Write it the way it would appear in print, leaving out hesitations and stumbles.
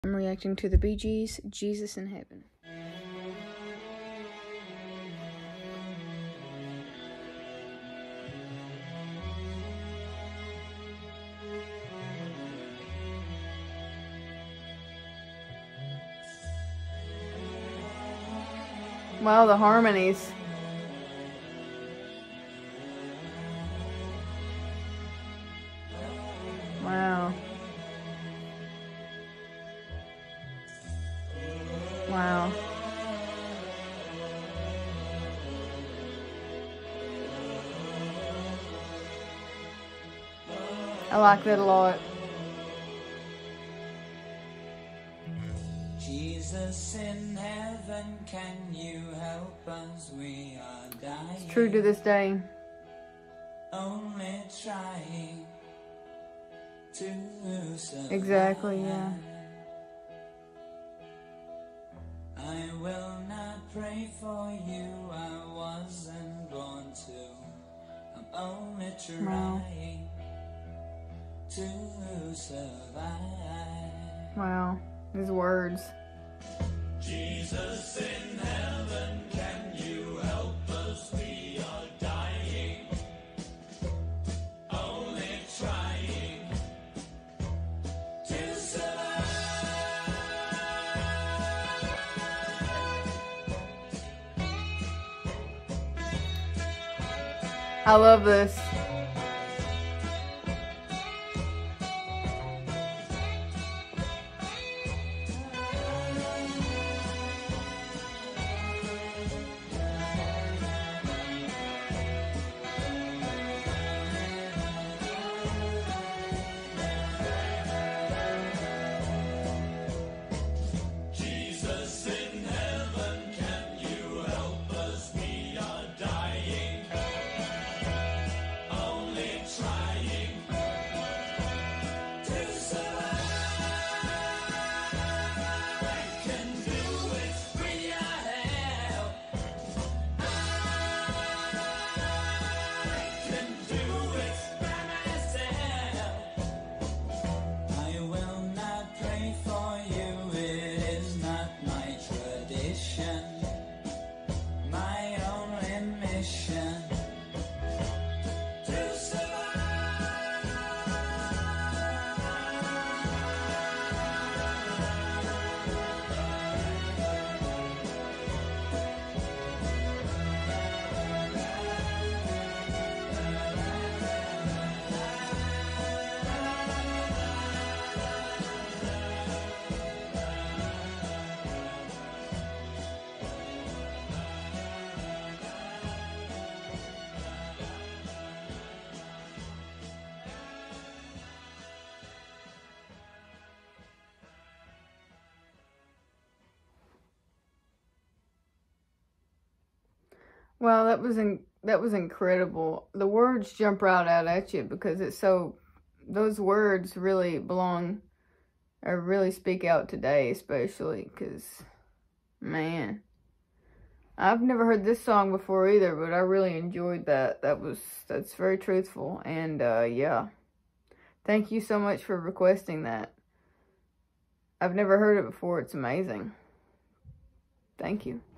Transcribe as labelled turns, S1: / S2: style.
S1: I'm reacting to the Bee Gees, Jesus in Heaven. Wow, the harmonies. Wow. Wow. I like that a lot.
S2: Jesus in heaven, can you help us? We are dying.
S1: It's true to this day.
S2: Only trying to survive.
S1: Exactly, yeah.
S2: I will not pray for you, I wasn't born to. I'm only trying to survive.
S1: Wow, his words.
S2: Jesus in heaven, can you help us? We are dying, only trying to survive.
S1: I love this.
S2: Jesus in heaven, can you help us? We are dying, only trying to survive. I can do it with your help. I can do it by myself. I will not pray for you, it is not my tradition. My only mission to survive.
S1: Wow, that was incredible. The words jump right out at you because it's so, those words really belong, or really speak out today, especially because, man, I've never heard this song before either, but I really enjoyed that. That's very truthful, and yeah, thank you so much for requesting that. I've never heard it before. It's amazing. Thank you.